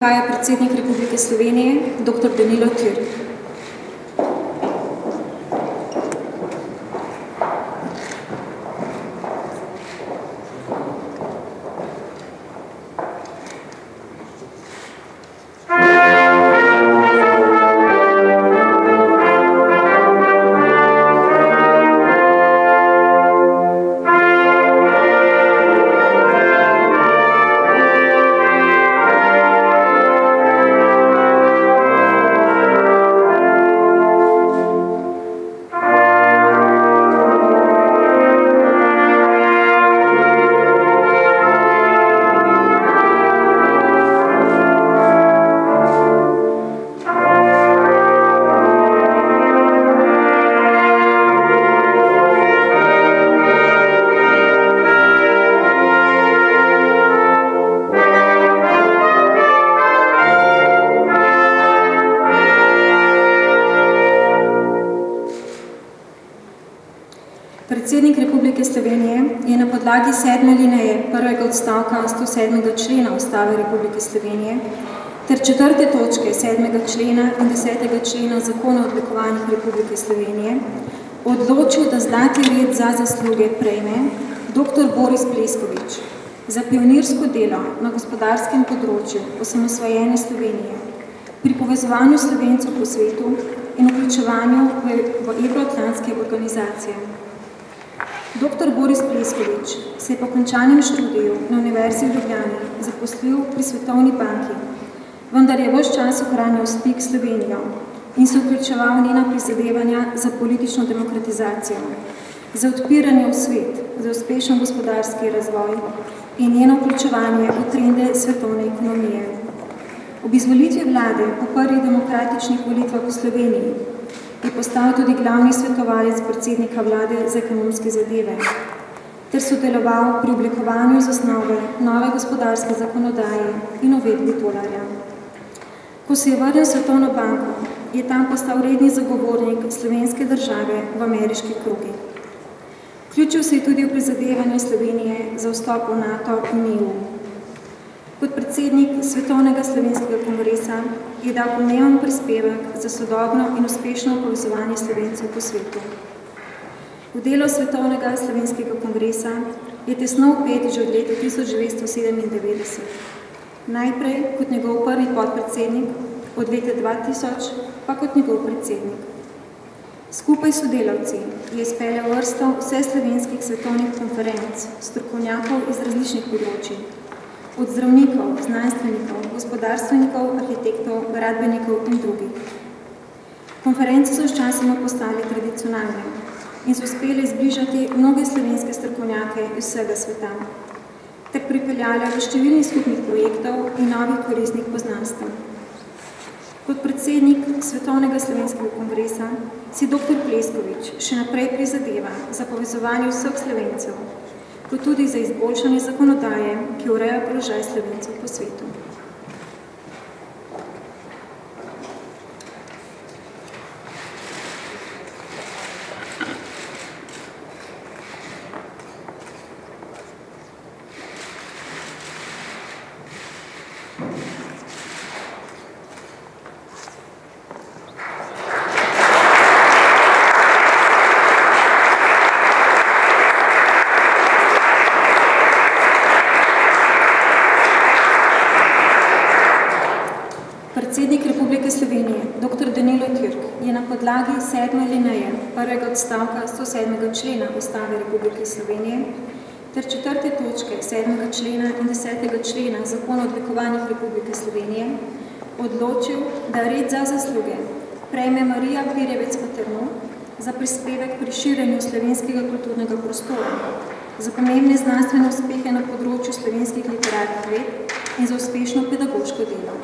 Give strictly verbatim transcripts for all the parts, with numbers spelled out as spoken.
Predsednik Republike Slovenije, doktor Danilo Türk. Predsednik Republike Slovenije je na podlagi sedme alineje prvega odstavka sto sedmega člena Ustave Republike Slovenije ter četrte točke sedmega člena in desetega člena Zakona o odlikovanjih Republike Slovenije odločil, da zlati red za zasluge prejme doktor Boris Pleskovič za pionirsko delo na gospodarskem področju osamosvojene Slovenije pri povezovanju Slovencev po svetu in vključevanju v, v evroatlantske organizacije. Doktor Boris Pleskovič se je po končanem študiju na Univerzi v Ljubljani zaposlil pri Svetovni banki, vendar je ves čas ohranjal stik s Slovenijo in se vključeval njena prizadevanja za politično demokratizacijo, za odpiranje v svet, za uspešen gospodarski razvoj in njeno vključevanje v trende svetovne ekonomije. Ob izvolitvi vlade po prvih demokratičnih volitvah v Sloveniji je postal tudi glavni svetovalec predsednika vlade za ekonomske zadeve ter sodeloval pri oblikovanju zasnove nove gospodarske zakonodaje in uvedbi tolarja. Ko se je vrnil Svetovno banko, je tam postal redni zagovornik slovenske države v ameriški krogi. Vključil se je tudi v prizadevanje Slovenije za vstop v NATO in E U. Kot predsednik Svetovnega slovenskega kongresa je dal pomemben prispevek za sodobno in uspešno povezovanje Slovencev po svetu. V delo Svetovnega slovenskega kongresa je tesno vpet že od leta tisoč devetsto sedemindevetdeset. Najprej kot njegov prvi podpredsednik, od leta dva tisoč pa kot njegov predsednik. Skupaj s sodelavci je izpeljal vrsto vseslovenskih svetovnih konferenc, strokovnjakov iz različnih področij, od zdravnikov, znanstvenikov, gospodarstvenikov, arhitektov, gradbenikov in drugih. Konference so sčasoma postale tradicionalne in so uspele izbližati mnoge slovenske strokovnjake iz vsega sveta, ter pripeljale do številnih skupnih projektov in novih koristnih poznanstev. Kot predsednik Svetovnega slovenskega kongresa si doktor Pleskovič še naprej prizadeva za povezovanje vseh Slovencev, kot tudi za izboljšanje zakonodaje, ki ureja položaj Slovencev po svetu. Predsednik Republike Slovenije, doktor Danilo Türk, je na podlagi sedme alineje prvega odstavka sto sedmega člena Ustave Republike Slovenije ter četrte točke sedmega člena in desetega člena Zakona o odlikovanjih Republike Slovenije odločil, da red za zasluge prejme Marija Pirjevec Paterno za prispevek pri širjenju slovenskega kulturnega prostora, za pomembne znanstvene uspehe na področju slovenskih literarnih ved in za uspešno pedagoško delo.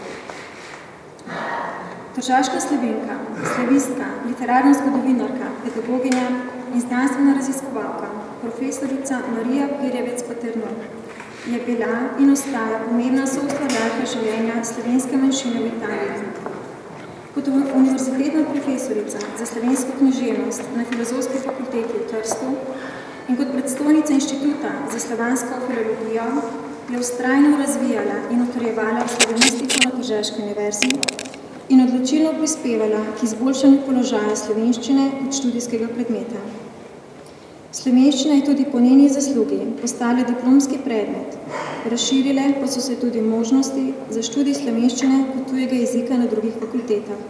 Tržaška Slovenka, slavistka, literarna zgodovinarka, pedagoginja in znanstvena raziskovalka, profesorica Marija Pirjevec Paterno, je bila in ostaja pomembna soustvarjalka življenja slovenske manjšine v Italiji. Kot univerzitetna profesorica za slovensko književnost na Filozofski fakulteti v Trstu in kot predstojnica Inštituta za slovansko filologijo je vztrajno razvijala in utrjevala slovenistiko na Tržaški univerzi in odločilno prispevala k izboljšanju položaja slovenščine kot študijskega predmeta. Slovenščina je tudi po njeni zaslugi postala diplomski predmet, razširile pa so se tudi možnosti za študij slovenščine kot tujega jezika na drugih fakultetah.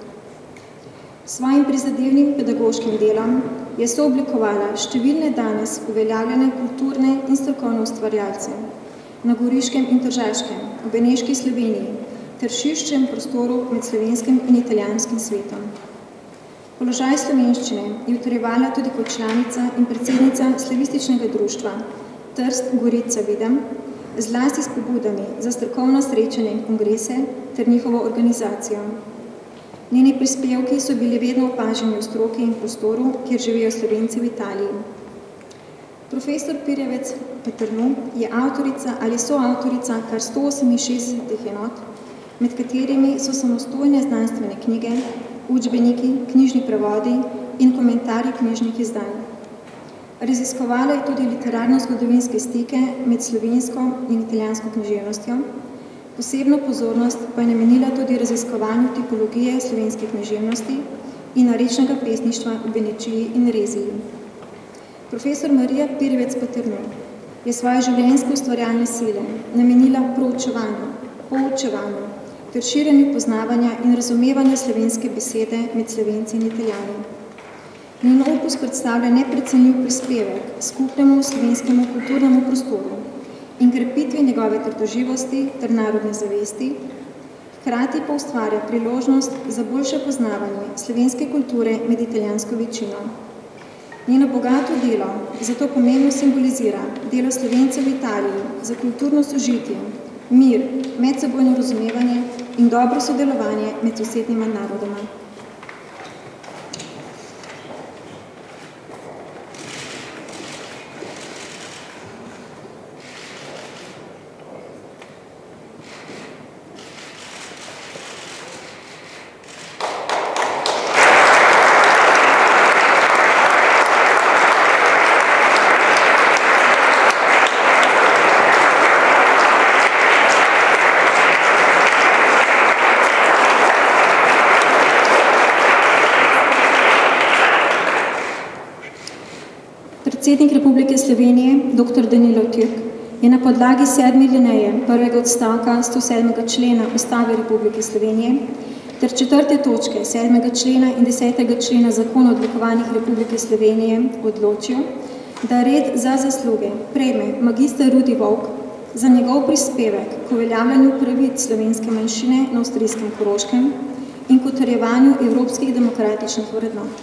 S svojim prizadevnim pedagoškim delom je sooblikovala številne danes uveljavljene kulturne in strokovne ustvarjalce na Goriškem in Tržaškem, v Beneški Sloveniji ter širšem prostoru med slovenskim in italijanskim svetom. Položaj slovenščine je utrjevala tudi kot članica in predsednica slavističnega društva Trst Gorica Videm, zlasti s pobudami za strokovno srečanje in kongrese ter njihovo organizacijo. Njeni prispevki so bili vedno opaženi v stroki in prostoru, kjer živijo Slovenci v Italiji. Profesor Pirjevec Petrnu je avtorica ali soavtorica kar sto oseminšestdesetih enot, med katerimi so samostojne znanstvene knjige, učbeniki, knjižni prevodi in komentarji knjižnih izdanj. Raziskovala je tudi literarno-zgodovinske stike med slovensko in italijansko književnostjo, posebno pozornost pa je namenila tudi raziskovanju tipologije slovenske književnosti in narečnega pesništva v Benečiji in Reziji. Profesor Marija Pirjevec Petrnu je svoje življenjske ustvarjalne sile namenila proučevanju, poučevanju ter širjenju poznavanja in razumevanja slovenske besede med Slovenci in Italijani. Njen opus predstavlja neprecenljiv prispevek skupnemu slovenskemu kulturnemu prostoru in krepitvi njegove trdoživosti ter narodne zavesti, hkrati pa ustvarja priložnost za boljše poznavanje slovenske kulture med italijansko večino. Njeno bogato delo zato pomembno simbolizira delo Slovencev v Italiji za kulturno sožitje, mir, medsebojno razumevanje in dobro sodelovanje med sosednjima narodoma. Predsednik Republike Slovenije, doktor Danilo Türk, je na podlagi sedme alineje prvega odstavka sto sedmega člena Ustave Republike Slovenije ter četrte točke sedmega člena in desetega člena Zakona o odlikovanjih Republike Slovenije odločil, da red za zasluge prejme magister Rudi Volk za njegov prispevek k uveljavljanju pravic slovenske manjšine na avstrijskem Koroškem in k utrjevanju evropskih demokratičnih vrednot.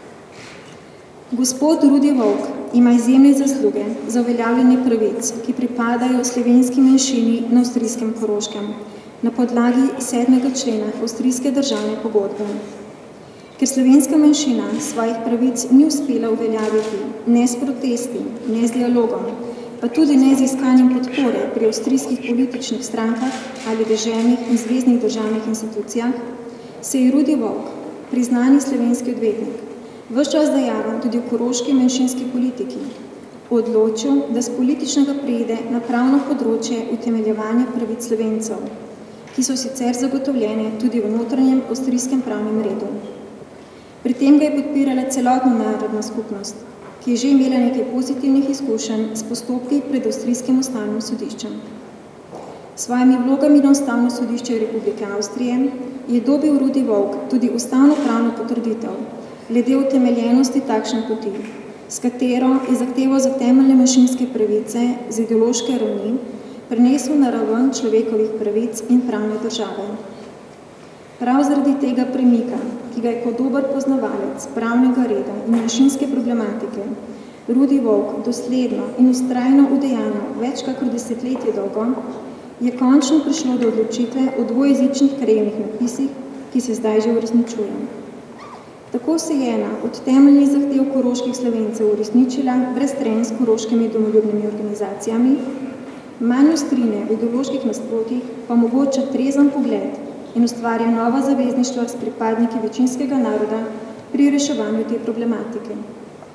Gospod Rudi Volk ima izjemne zasluge za uveljavljanje pravic, ki pripadajo slovenski manjšini na avstrijskem Koroškem na podlagi sedmega člena avstrijske državne pogodbe. Ker slovenska manjšina svojih pravic ni uspela uveljaviti ne s protesti, ne z dialogom, pa tudi ne z iskanjem podpore pri avstrijskih političnih strankah ali deželnih in zveznih državnih institucijah, se je Rudi Volk, priznani slovenski odvetnik, ves čas dejaven tudi v koroški manjšinski politiki, odločil, da s političnega preide na pravno področje utemeljevanja pravic Slovencev, ki so sicer zagotovljene tudi v notranjem avstrijskem pravnem redu. Pri tem ga je podpirala celotna narodna skupnost, ki je že imela nekaj pozitivnih izkušenj s postopki pred avstrijskim ustavnim sodiščem. S svojimi vlogami na Ustavno sodišče Republike Avstrije je dobil Rudi Volk tudi ustavno pravno potrditev glede utemeljenosti takšne poti, s katero je zahteval za temeljne manjšinske pravice z ideološke ravni prenesel na raven človekovih pravic in pravne države. Prav zaradi tega premika, ki ga je kot dober poznavalec pravnega reda in manjšinske problematike, Rudi Volk dosledno in vztrajno udejanil več kakor desetletje dolgo, je končno prišlo do odločitve o dvojezičnih krajevnih napisih, ki se zdaj že uresničuje. Tako se je ena od temeljnih zahtev koroških Slovencev uresničila brez trenj s koroškimi domoljubnimi organizacijami, manj ostrine v ideoloških nasprotjih pa omogoča trezen pogled in ustvarja nova zavezništva s pripadniki večinskega naroda pri reševanju te problematike.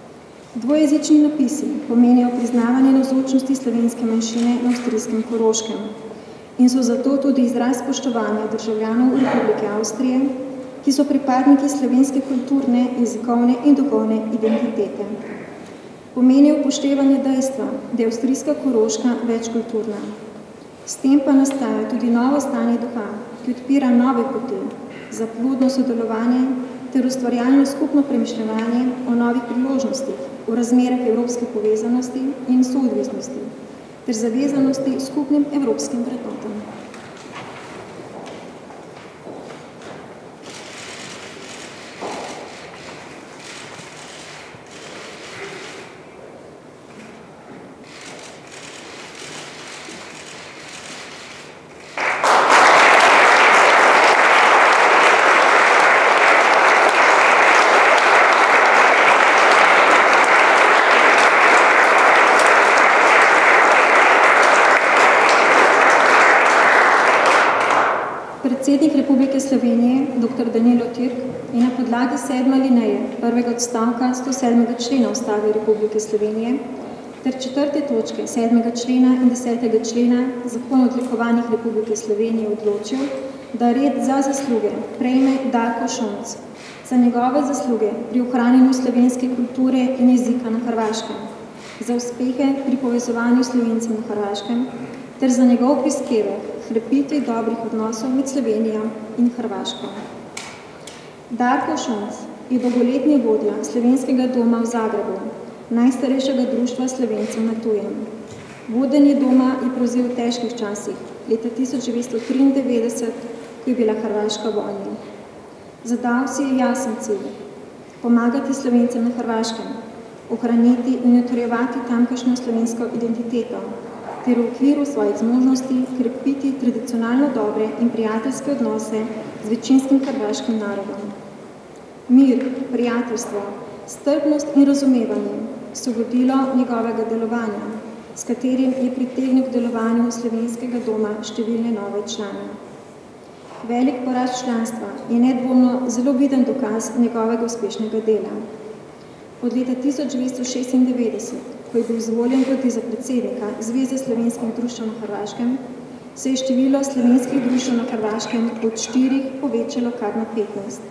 Dvojezični napisi pomenijo priznavanje navzočnosti slovenske manjšine na avstrijskem Koroškem in so zato tudi izraz spoštovanja državljanov Republike Avstrije, ki so pripadniki slovenske kulturne, jezikovne in duhovne identitete. Pomenijo upoštevanje dejstva, da je avstrijska Koroška večkulturna. S tem pa nastaja tudi novo stanje duha, ki odpira nove poti za plodno sodelovanje ter ustvarjalno skupno premišljevanje o novih priložnostih v razmerah evropske povezanosti in soodvisnosti ter zavezanosti skupnim evropskim vrednotam. Predsednik Republike Slovenije, doktor Danilo Türk, je na podlagi sedme alineje prvega odstavka sto sedmega člena Ustave Republike Slovenije ter četrte točke sedmega člena in desetega člena Zakona o odlikovanjih Republike Slovenije odločil, da red za zasluge prejme Darko Šonc za njegove zasluge pri ohranjanju slovenske kulture in jezika na Hrvaškem, za uspehe pri povezovanju Slovencev na Hrvaškem ter za njegov prispevek krepitvi dobrih odnosov med Slovenijo in Hrvaško. Darko Šonc je dolgoletni vodja Slovenskega doma v Zagrebu, najstarejšega društva Slovencev na tujem. Vodenje doma je prevzel v težkih časih, leta tisoč devetsto triindevetdeset, ko je bila Hrvaška v vojni. Zadal si je jasen cilj, pomagati Slovencem na Hrvaškem, ohraniti in utrjevati tamkajšnjo slovensko identiteto, ter v okviru svojih zmožnosti krepiti tradicionalno dobre in prijateljske odnose z večinskim hrvaškim narodom. Mir, prijateljstvo, strpnost in razumevanje so vodilo njegovega delovanja, s katerim je pritegnil k delovanju Slovenskega doma številne nove člane. Velik porast članstva je nedvomno zelo viden dokaz njegovega uspešnega dela. Od leta tisoč devetsto šestindevetdeset, ko je bil izvoljen tudi za predsednika Zveze slovenskih društev na Hrvaškem, se je število slovenskih društev na Hrvaškem od štirih povečalo kar na petnajst.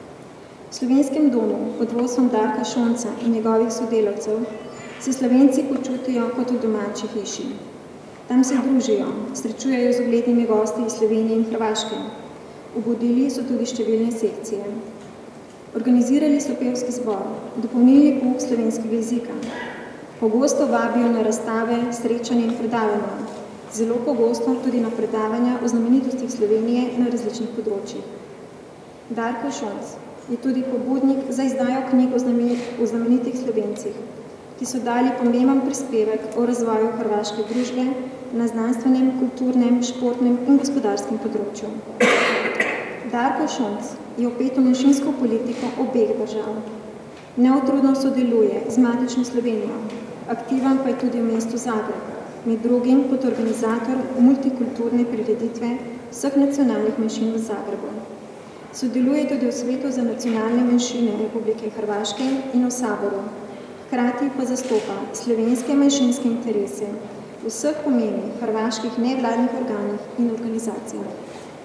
V Slovenskem domu pod vodstvom Darka Šonca in njegovih sodelavcev se Slovenci počutijo kot v domači hiši. Tam se družijo, srečujejo z uglednimi gosti iz Slovenije in Hrvaške. Obudili so tudi številne sekcije. Organizirali so pevski zbor, dopolnili pouk slovenskega jezika. Pogosto vabijo na razstave, srečanja in predavanja, zelo pogosto tudi na predavanja o znamenitostih Slovenije na različnih področjih. Darko Šonc je tudi pobudnik za izdajo knjig o znamenitih Slovencih, ki so dali pomemben prispevek o razvoju hrvaške družbe na znanstvenem, kulturnem, športnem in gospodarskem področju. Darko Šonc je vpet v manjšinsko politiko obeh držav. Neutrudno sodeluje z matično Slovenijo, aktiven pa je tudi v mestu Zagreb, med drugim kot organizator multikulturne prireditve vseh nacionalnih manjšin v Zagrebu. Sodeluje tudi v Svetu za nacionalne manjšine Republike Hrvaške in v Saboru, hkrati pa zastopa slovenske manjšinske interese v vseh pomembnih hrvaških nevladnih organih in organizacijah.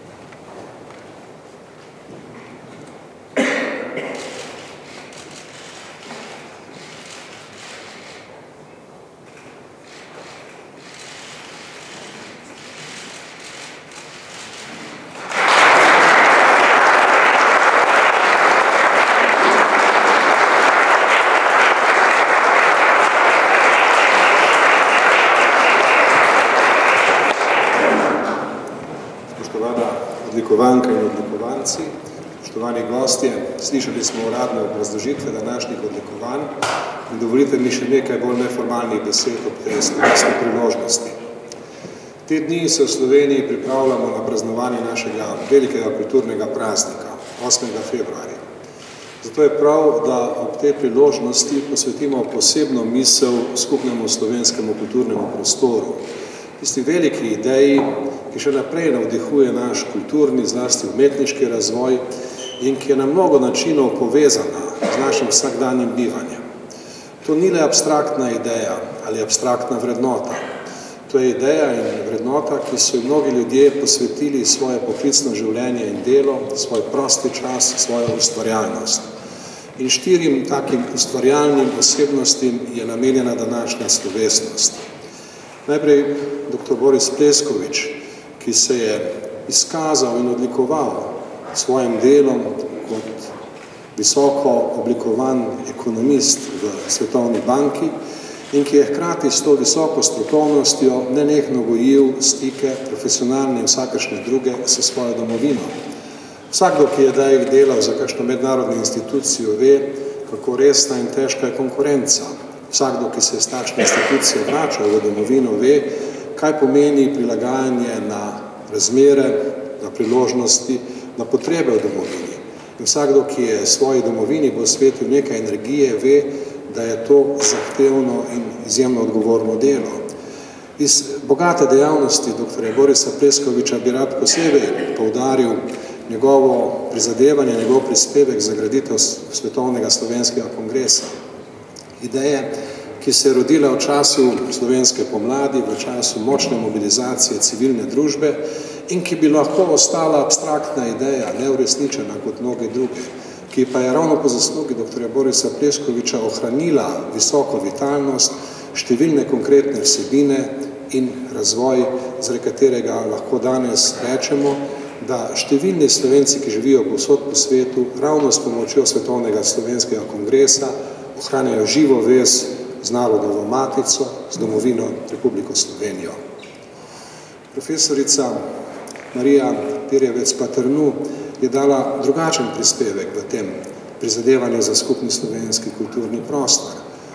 Odlikovanke in odlikovanci, spoštovani gostje, slišali smo uradne obrazložitve današnjih odlikovanj in dovolite mi še nekaj bolj neformalnih besed ob tej slovesni priložnosti. Te dni se v Sloveniji pripravljamo na praznovanje našega velikega kulturnega praznika, osmega februarja. Zato je prav, da ob tej priložnosti posvetimo posebno misel skupnemu slovenskemu kulturnemu prostoru, tisti veliki ideji, ki še naprej navdihuje naš kulturni, zlasti umetniški razvoj in ki je na mnogo načinov povezana z našim vsakdanjim bivanjem. To ni le abstraktna ideja ali abstraktna vrednota. To je ideja in vrednota, ki so mnogi ljudje posvetili svoje poklicno življenje in delo, svoj prosti čas, svojo ustvarjalnost. In štirim takim ustvarjalnim osebnostim je namenjena današnja slovesnost. Najprej doktor Boris Pleskovič, ki se je izkazal in odlikoval svojim delom kot visoko oblikovan ekonomist v Svetovni banki in ki je hkrati s to visoko strokovnostjo nenehno gojil stike, profesionalne in vsakršne druge, s svojo domovino. Vsakdo, ki je daj delal za kakšno mednarodno institucijo, ve, kako resna in težka je konkurenca. Vsakdo, ki se je s takšne institucije vračal v domovino, ve, kaj pomeni prilagajanje na razmere, na priložnosti, na potrebe v domovini. In vsakdo, ki je svoji domovini posvetil nekaj energije, ve, da je to zahtevno in izjemno odgovorno delo. Iz bogate dejavnosti doktorja Borisa Pleskoviča bi rad posebej poudaril njegovo prizadevanje, njegov prispevek za graditev Svetovnega slovenskega kongresa. Ideje, ki se je rodila v času slovenske pomladi, v času močne mobilizacije civilne družbe in ki bi lahko ostala abstraktna ideja, neuresničena kot mnoge druge, ki pa je ravno po zaslugi doktorja Borisa Pleskoviča ohranila visoko vitalnost, številne konkretne vsebine in razvoj, zaradi katerega lahko danes rečemo, da številni Slovenci, ki živijo povsod po svetu, ravno s pomočjo Svetovnega slovenskega kongresa ohranjajo živo vez z narodovo matico, z domovino Republiko Slovenijo. Profesorica Marija Pirjevec-Paternu je dala drugačen prispevek v tem prizadevanju za skupni slovenski kulturni prostor.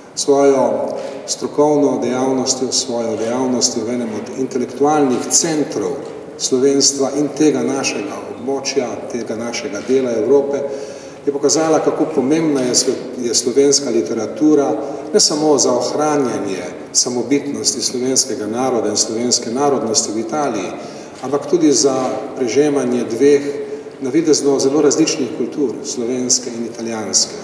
Svojo strokovno dejavnostjo, svojo dejavnostjo v enem od intelektualnih centrov slovenstva in tega našega območja, tega našega dela Evrope, je pokazala, kako pomembna je slovenska literatura, ne samo za ohranjanje samobitnosti slovenskega naroda in slovenske narodnosti v Italiji, ampak tudi za prežemanje dveh navidezno zelo različnih kultur, slovenske in italijanske.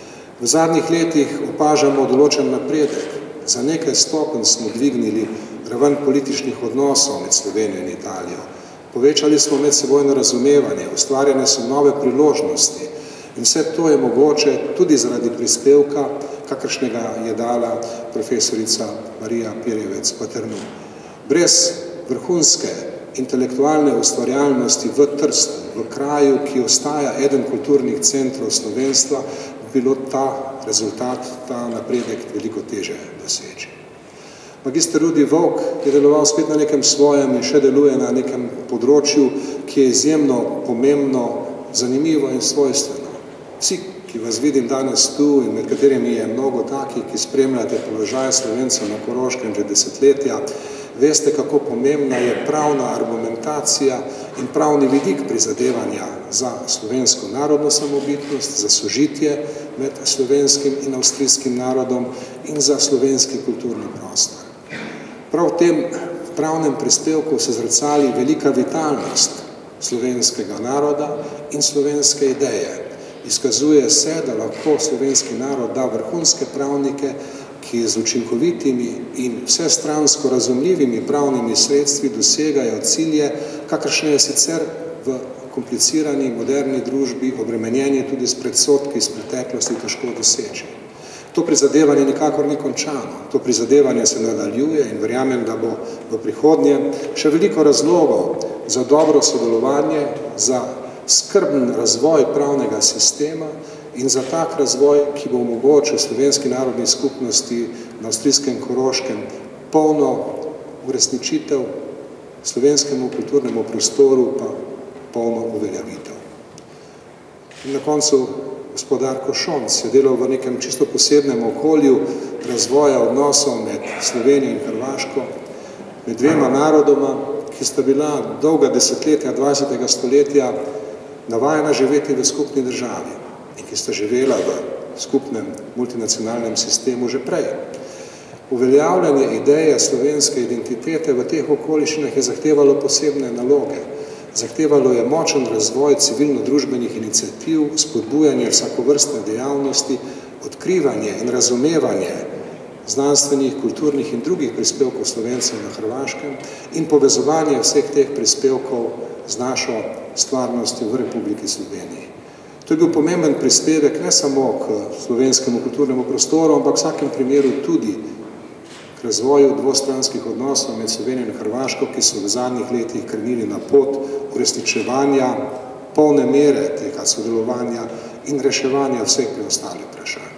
V zadnjih letih opažamo določen napredek. Za nekaj stopenj smo dvignili raven političnih odnosov med Slovenijo in Italijo. Povečali smo medsebojno razumevanje, ustvarjene so nove priložnosti in vse to je mogoče tudi zaradi prispevka, kakršnega je dala profesorica Marija Pirjevec-Paternu. Brez vrhunske intelektualne ustvarjalnosti v Trstu, v kraju, ki ostaja eden kulturnih centrov slovenstva, bi bilo ta rezultat, ta napredek veliko teže doseči. Magister Rudi Vovk je deloval spet na nekem svojem in še deluje na nekem področju, ki je izjemno pomembno, zanimivo in svojstveno. Vsi, ki vas vidim danes tu in med katerimi je mnogo takih, ki spremljate položaj Slovencev na Koroškem že desetletja, veste, kako pomembna je pravna argumentacija in pravni vidik prizadevanja za slovensko narodno samobitnost, za sožitje med slovenskim in avstrijskim narodom in za slovenski kulturni prostor. Prav v tem pravnem prispevku se zrcali velika vitalnost slovenskega naroda in slovenske ideje. Izkazuje se, da lahko slovenski narod da vrhunske pravnike, ki z učinkovitimi in vsestransko razumljivimi pravnimi sredstvi dosegajo cilje, kakršne je sicer v komplicirani moderni družbi, obremenjeni tudi s predsodki iz preteklosti, težko doseči. To prizadevanje nikakor ni končano. To prizadevanje se nadaljuje in verjamem, da bo v prihodnje še veliko razlogov za dobro sodelovanje, za skrben razvoj pravnega sistema in za tak razvoj, ki bo omogočil slovenski narodni skupnosti na avstrijskem Koroškem polno uresničitev, slovenskemu kulturnemu prostoru pa polno uveljavitev. In na koncu gospod Darko Šonc je delal v nekem čisto posebnem okolju razvoja odnosov med Slovenijo in Hrvaško, med dvema narodoma, ki sta bila dolga desetletja dvajsetega stoletja navajena živeti v skupni državi in ki sta živela v skupnem multinacionalnem sistemu že prej. Uveljavljanje ideje slovenske identitete v teh okoliščinah je zahtevalo posebne naloge. Zahtevalo je močen razvoj civilno-družbenih iniciativ, spodbujanje vsakovrstne dejavnosti odkrivanje in razumevanje znanstvenih, kulturnih in drugih prispevkov Slovencev na Hrvaškem in povezovanje vseh teh prispevkov z našo stvarnostjo v Republiki Sloveniji. To je bil pomemben prispevek ne samo k slovenskemu kulturnemu prostoru, ampak v vsakem primeru tudi k razvoju dvostranskih odnosov med Slovenijo in Hrvaško, ki so v zadnjih letih krenili na pot uresničevanja polne mere tega sodelovanja in reševanja vseh preostalih vprašanj.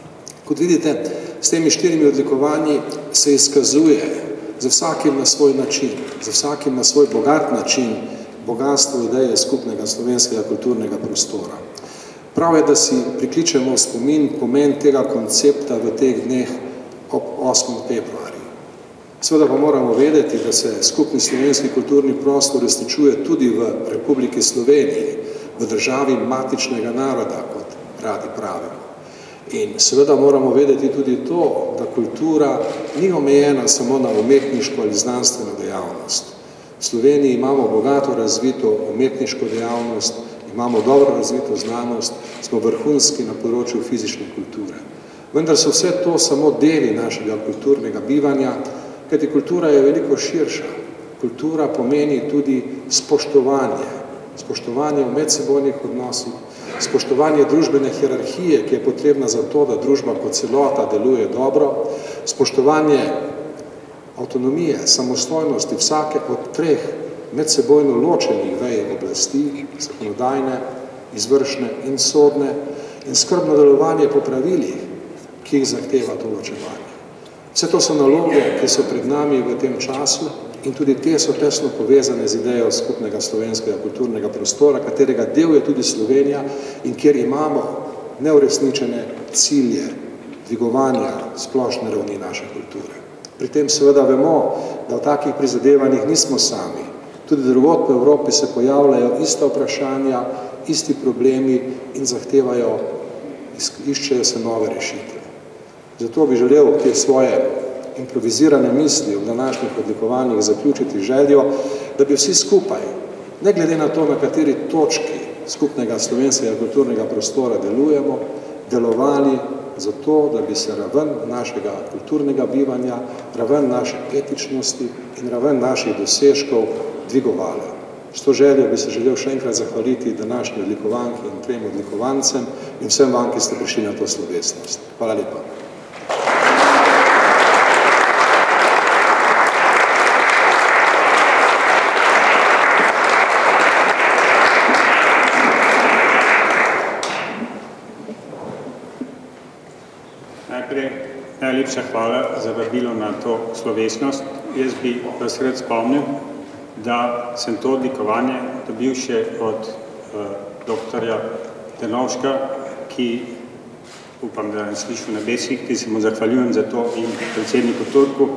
Kot vidite, s temi štirimi odlikovanji se izkazuje za vsakim na svoj način, za vsakim na svoj bogat način bogatstvo ideje skupnega slovenskega kulturnega prostora. Prav je, da si prikličemo v spomin pomen tega koncepta v teh dneh ob osmem februarju. Seveda pa moramo vedeti, da se skupni slovenski kulturni prostor uresničuje tudi v Republiki Sloveniji, v državi matičnega naroda, kot radi pravimo. In seveda moramo vedeti tudi to, da kultura ni omejena samo na umetniško ali znanstveno dejavnost. V Sloveniji imamo bogato razvito umetniško dejavnost, imamo dobro razvito znanost, smo vrhunski na področju fizične kulture. Vendar so vse to samo deli našega kulturnega bivanja, kajti kultura je veliko širša. Kultura pomeni tudi spoštovanje, spoštovanje v medsebojnih odnosih, spoštovanje družbene hierarhije, ki je potrebna za to, da družba kot celota deluje dobro, spoštovanje avtonomije, samostojnosti vsake od treh medsebojno ločenih vej oblasti, zakonodajne, izvršne in sodne, in skrbno delovanje po pravilih, ki jih zahteva to ločevanje. Vse to so naloge, ki so pred nami v tem času in tudi te so tesno povezane z idejo skupnega slovenskega kulturnega prostora, katerega del je tudi Slovenija in kjer imamo neuresničene cilje dvigovanja splošne ravni naše kulture. Pri tem seveda vemo, da v takih prizadevanjih nismo sami. Tudi drugod po Evropi se pojavljajo ista vprašanja, isti problemi in zahtevajo, iščejo se nove rešitve. Zato bi želel te svoje improvizirane misli v današnjih odlikovanjih zaključiti željo, da bi vsi skupaj, ne glede na to, na kateri točki skupnega slovenskega kulturnega prostora delujemo, delovali za to, da bi se raven našega kulturnega bivanja, raven naše etičnosti in raven naših dosežkov dvigovala. S to željo bi se želel še enkrat zahvaliti današnji odlikovanki in trem odlikovancem in vsem vam, ki ste prišli na to slovesnost. Hvala lepa. Najlepša hvala za vabilo na to slovesnost. Jaz bi vas rad spomnil, da sem to odlikovanje dobil še od uh, doktorja Drnovška, ki upam, da je slišal na besih, ki se mu zahvaljujem za to in predsedniku Turku.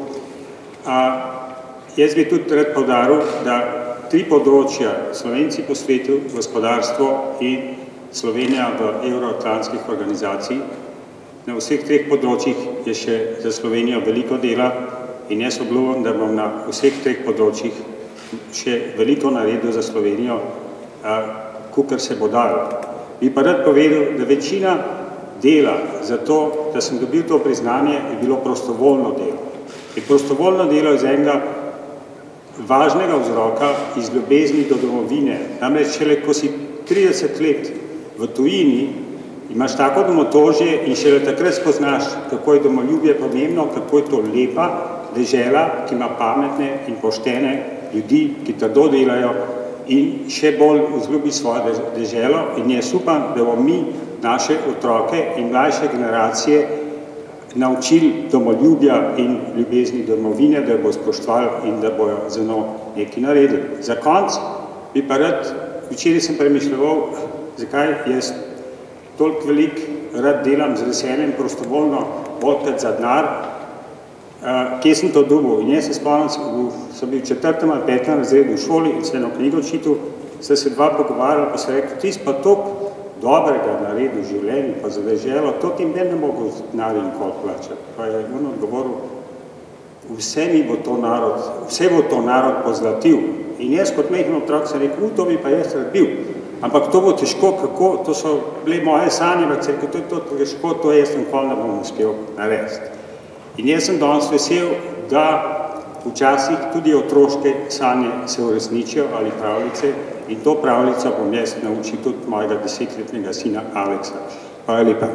Uh, jaz bi tudi rad poudaril, da tri področja, Slovenci po svetu, gospodarstvo in Slovenija v evroatlantskih organizacij, na vseh treh področjih je še za Slovenijo veliko dela in jaz obljubim, da bom na vseh treh področjih še veliko naredil za Slovenijo, kakor se bo dalo. Bi pa rad povedal, da večina dela za to, da sem dobil to priznanje, je bilo prostovoljno delo. In prostovoljno delo iz enega važnega vzroka iz ljubezni do domovine. Namreč šele, ko si trideset let v tujini, imaš tako domotožje in šele takrat spoznaš, kako je domoljubje pomembno, kako je to lepa dežela, ki ima pametne in poštene ljudi, ki trdo delajo in še bolj vzljubi svojo deželo. In jaz upam, da bomo mi naše otroke in mlajše generacije naučili domoljubja in ljubezni domovine, da bo spoštovali in da bojo za njo nekaj naredili. Za konc bi pa rad, včeraj sem premišljeval, zakaj jaz toliko velik rad delam z veseljem prostovoljno, bolj za denar, uh, kje sem to dobil. In jaz se spomnim, sem bil v četrtem ali petem razredu v šoli in se eno knjigo čital, sem se dva pogovarjal, pa se rekel, ti si pa toliko dobrega naredil v življenju, pa za deželo, to ti meni ne mogo denar in koliko plačati. Pa je on odgovoril, vse mi bo to narod, vse bo to narod pozlatil. In jaz kot mehen otrok sem rekel, to bi pa jaz rad bil. Ampak to bo težko, kako, to so bile moje sanje, ampak se rekel, to je to težko, to jaz nikoli ne bom uspel narediti. In jaz sem danes vesel, da včasih tudi otroške sanje se uresničijo ali pravljice in to pravljico bom jaz naučil tudi mojega desetletnega sina Aleksa. Hvala lepa.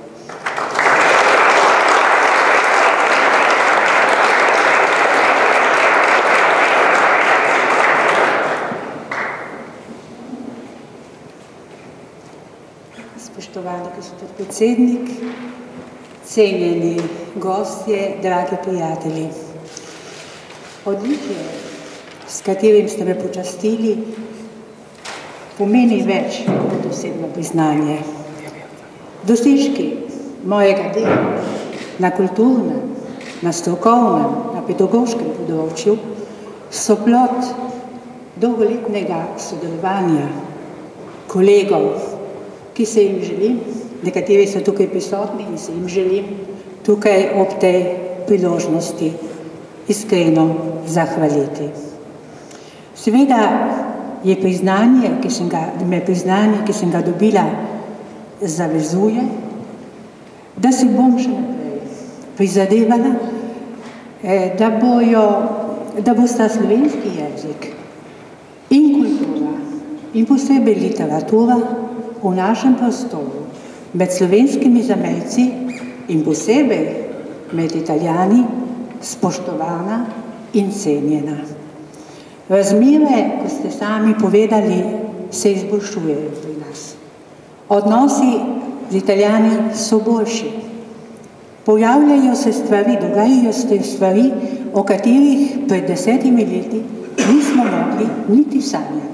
Spoštovani gospod predsednik, cenjeni gostje, dragi prijatelji. Odlitje, s katerim ste me počastili, pomeni več kot osebno priznanje. Dosežki mojega dela na kulturnem, na strokovnem, na pedagoškem področju so plod dolgoletnega sodelovanja kolegov, ki se jim želim, nekateri so tukaj prisotni in se jim želim tukaj ob tej priložnosti iskreno zahvaliti. Seveda je priznanje, ki sem ga, me priznanje, ki sem ga dobila, zavezuje, da si bom še naprej prizadevala, da bojo, da bosta slovenski jezik in kultura in posebej literatura v našem prostoru med slovenskimi zamejci in posebej med Italijani spoštovana in cenjena. Razmere, ko ste sami povedali, se izboljšujejo pri nas. Odnosi z Italijani so boljši. Pojavljajo se stvari, dogajajo se stvari, o katerih pred desetimi leti nismo mogli niti sanjati.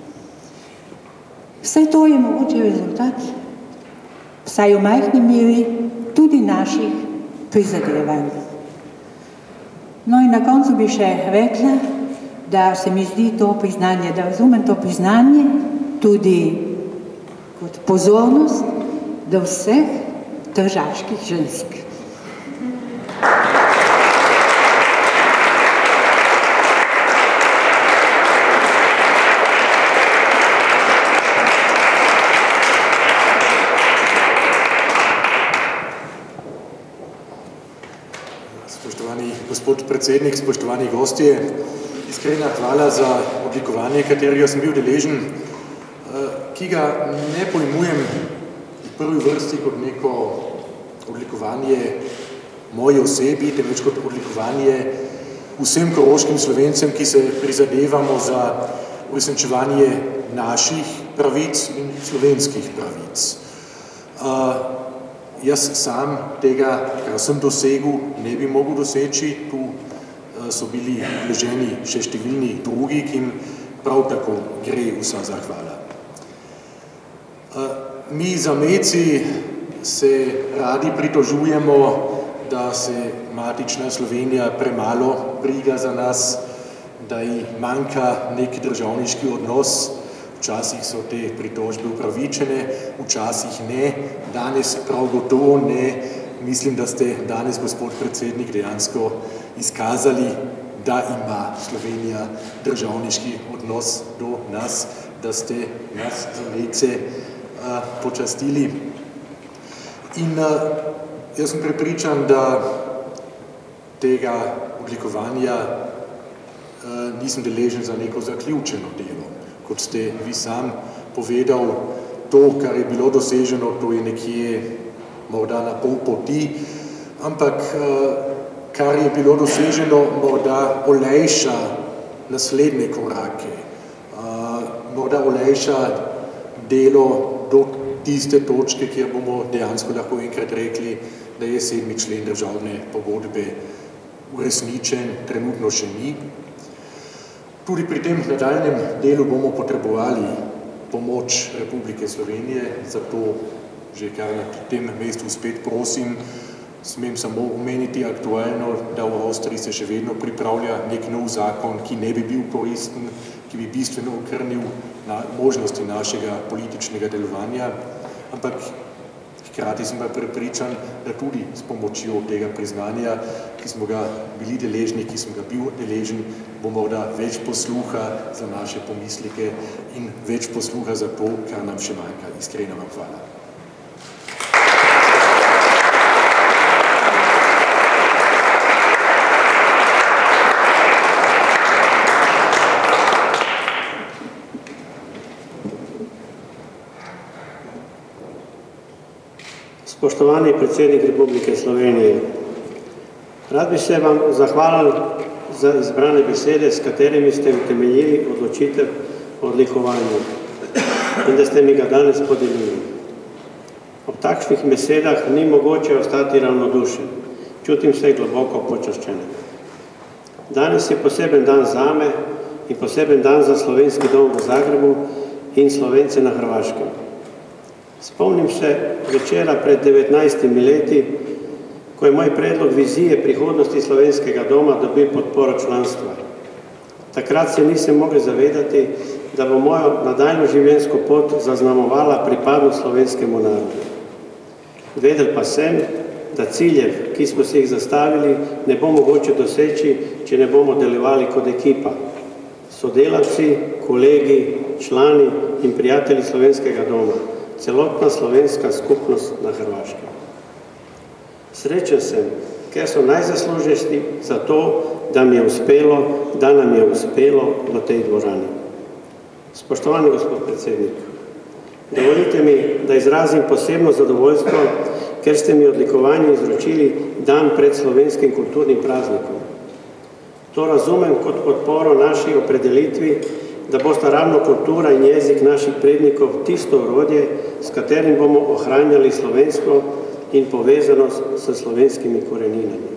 Vse to je mogoče rezultat, vsaj v majhni meri, tudi naših prizadevanj. No in na koncu bi še rekla, da se mi zdi to priznanje, da razumem to priznanje tudi kot pozornost do vseh tržaških žensk. Gospod predsednik, spoštovani gostje, iskrena hvala za oblikovanje, katerega sem bil deležen, ki ga ne pojmujem v prvi vrsti kot neko oblikovanje moje osebi, temveč kot oblikovanje vsem koroškim Slovencem, ki se prizadevamo za uresničevanje naših pravic in slovenskih pravic. Jaz sam tega, kar sem dosegel, ne bi mogel doseči. Tu so bili vloženi še številni drugi, ki jim prav tako gre vsa zahvala. Mi zamejci se radi pritožujemo, da se matična Slovenija premalo briga za nas, da ji manjka nek državniški odnos. Včasih so te pritožbe upravičene, včasih ne, danes prav gotovo ne. Mislim, da ste danes, gospod predsednik, dejansko izkazali, da ima Slovenija državniški odnos do nas, da ste nas zamejce počastili. In jaz sem prepričan, da tega oblikovanja nisem deležen za neko zaključeno delo. Kot ste vi sam povedal, to, kar je bilo doseženo, to je nekje morda na pol poti, ampak kar je bilo doseženo, morda olajša naslednje korake, morda olajša delo do tiste točke, kjer bomo dejansko lahko enkrat rekli, da je sedmi člen državne pogodbe uresničen, trenutno še ni. Tudi pri tem nadaljnjem delu bomo potrebovali pomoč Republike Slovenije, zato že kar na tem mestu spet prosim, smem samo omeniti aktualno, da v Avstriji se še vedno pripravlja nek nov zakon, ki ne bi bil koristen, ki bi bistveno okrnil na možnosti našega političnega delovanja, ampak Hkrati sem pa prepričan, da tudi s pomočjo tega priznanja, ki smo ga bili deležni, ki sem ga bil deležen, bo morda več posluha za naše pomisleke in več posluha za to, kar nam še manjka. Iskreno vam hvala. Spoštovani predsednik Republike Slovenije, rad bi se vam zahvalil za izbrane besede, s katerimi ste utemeljili odločitev o odlikovanju in da ste mi ga danes podelili. Ob takšnih besedah ni mogoče ostati ravnodušen, čutim se globoko počaščenega. Danes je poseben dan zame in poseben dan za Slovenski dom v Zagrebu in Slovence na Hrvaškem. Spomnim se večera pred devetnajstimi leti, ko je moj predlog vizije prihodnosti Slovenskega doma dobil podporo članstva. Takrat se nisem mogel zavedati, da bo mojo nadaljno življenjsko pot zaznamovala pripadnost slovenskemu narodu. Vedel pa sem, da ciljev, ki smo si jih zastavili, ne bo mogoče doseči, če ne bomo delovali kot ekipa. Sodelavci, kolegi, člani in prijatelji Slovenskega doma, celotna slovenska skupnost na Hrvaškem. Srečen sem, ker so najzaslužnejši za to, da mi je uspelo, da nam je uspelo v tej dvorani. Spoštovani gospod predsednik, dovolite mi, da izrazim posebno zadovoljstvo, ker ste mi odlikovanje izročili dan pred slovenskim kulturnim praznikom. To razumem kot podporo naši opredelitvi, da bosta ravno kultura in jezik naših prednikov tisto orodje, s katerim bomo ohranjali slovensko in povezanost s slovenskimi koreninami.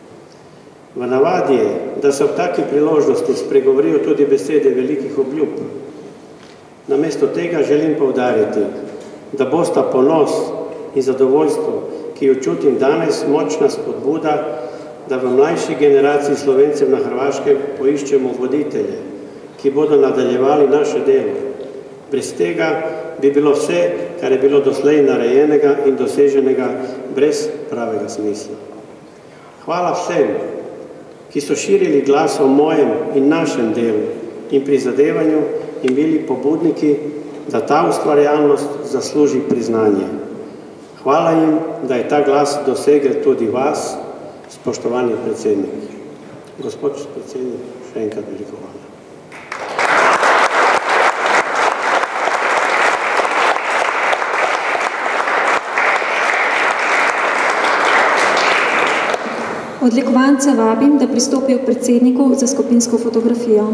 V navadi je, da se ob taki priložnosti spregovorijo tudi besede velikih obljub. Namesto tega želim poudariti, da bosta ponos in zadovoljstvo, ki jo čutim danes, močna spodbuda, da v mlajši generaciji Slovencev na Hrvaškem poiščemo voditelje, ki bodo nadaljevali naše delo. Brez tega bi bilo vse, kar je bilo doslej narejenega in doseženega, brez pravega smisla. Hvala vsem, ki so širili glas o mojem in našem delu in prizadevanju in bili pobudniki, da ta ustvarjalnost zasluži priznanje. Hvala jim, da je ta glas dosegel tudi vas, spoštovani predsednik. Gospod predsednik, še enkrat veliko hvala. Odlikovance vabim, da pristopijo k predsedniku za skupinsko fotografijo.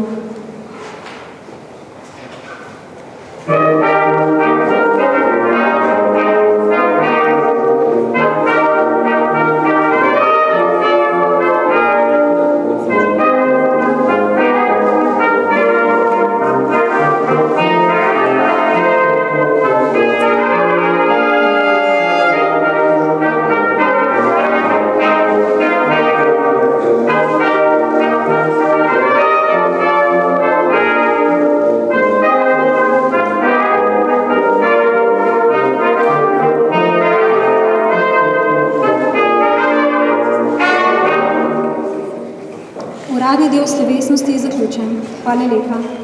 Uradni del slovesnosti je zaključen. Hvala lepa.